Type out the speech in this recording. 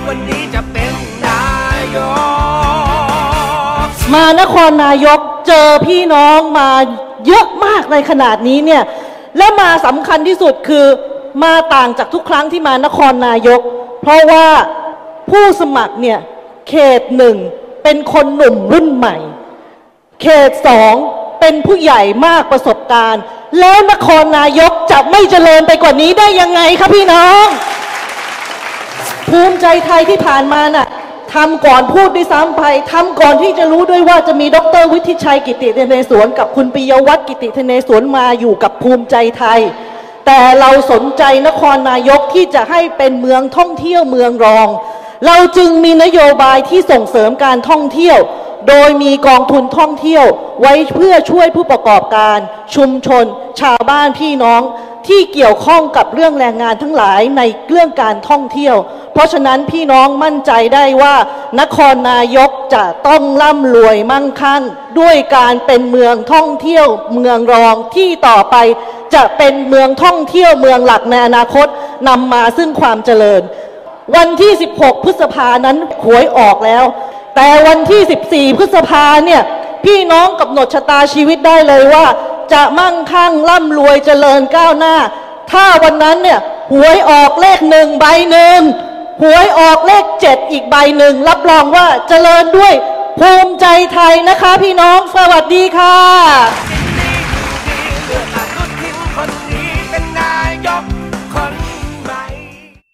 วันนี้จะเป็นนายกมานครนายกเจอพี่น้องมาเยอะมากในขนาดนี้เนี่ยและมาสำคัญที่สุดคือมาต่างจากทุกครั้งที่มานครนายกเพราะว่าผู้สมัครเนี่ยเขตหนึ่งเป็นคนหนุ่มรุ่นใหม่เขตสองเป็นผู้ใหญ่มากประสบการณ์แล้วนครนายกจะไม่เจริญไปกว่านี้ได้ยังไงครับพี่น้องภูมิใจไทยที่ผ่านมาน่ะทำก่อนพูดด้วยซ้ำไปทำก่อนที่จะรู้ด้วยว่าจะมีดร.วิทิชัยกิติเทเนศวรกับคุณปิยวัฒน์กิติเทเนศวรมาอยู่กับภูมิใจไทยแต่เราสนใจนครนายกที่จะให้เป็นเมืองท่องเที่ยวเมืองรองเราจึงมีนโยบายที่ส่งเสริมการท่องเที่ยวโดยมีกองทุนท่องเที่ยวไว้เพื่อช่วยผู้ประกอบการชุมชนชาวบ้านพี่น้องที่เกี่ยวข้องกับเรื่องแรงงานทั้งหลายในเรื่องการท่องเที่ยวเพราะฉะนั้นพี่น้องมั่นใจได้ว่านครนายกจะต้องร่ำรวยมั่งคั่งด้วยการเป็นเมืองท่องเที่ยวเมืองรองที่ต่อไปจะเป็นเมืองท่องเที่ยวเมืองหลักในอนาคตนำมาซึ่งความเจริญวันที่16พฤษภานั้นหวยออกแล้วแต่วันที่14พฤษภาเนี่ยพี่น้องกำหนดชะตาชีวิตได้เลยว่าจะมั่งคั่งร่ำรวยเจริญก้าวหน้าถ้าวันนั้นเนี่ยหวยออกเลข1ใบหนึ่งหวยออกเลข7อีกใบหนึ่งรับรองว่าเจริญด้วยภูมิใจไทยนะคะพี่น้องสวัสดีค่ะ